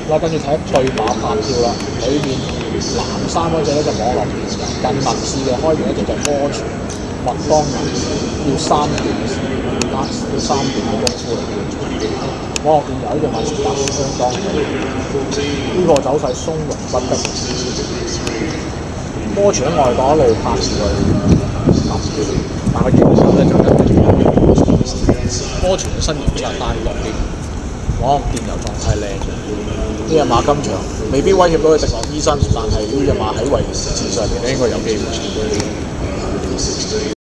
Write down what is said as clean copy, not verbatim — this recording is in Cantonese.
啦，跟住睇對馬發票啦，裏面藍衫嗰隻咧就網絡片，近民視嘅開完一隻就摩拳麥當娜，要3段嘅功夫嚟嘅。網絡片有呢隻馬前達相當好，呢個走勢鬆容不迫。摩拳喺外檔一路拍住佢，但係佢腳手咧就跟住摩拳嘅身形比較單薄啲。網絡電油狀態靚嘅，呢隻馬今場未必威脅到佢迪洛醫生，但係呢隻馬喺維持上面咧應該有機會。